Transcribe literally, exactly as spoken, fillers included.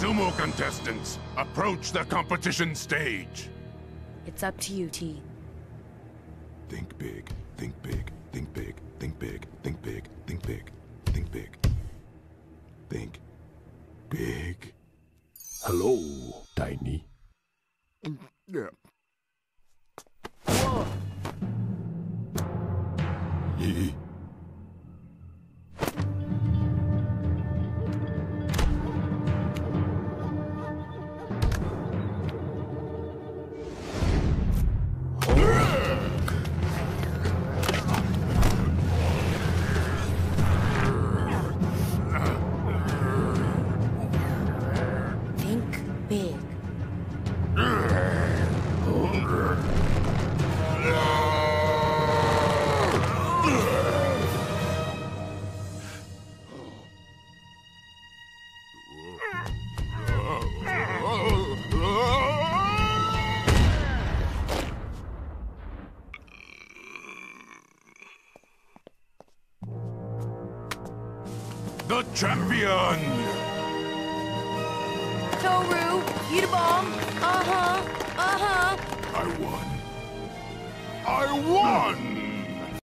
Sumo contestants, approach the competition stage. It's up to you, T. Think big, think big, think big, think big, think big, think big, think big. Think big. Hello, Tiny. Yeah. Think big. The champion! Toru, eat a bomb. Uh-huh, uh-huh. I won. I won!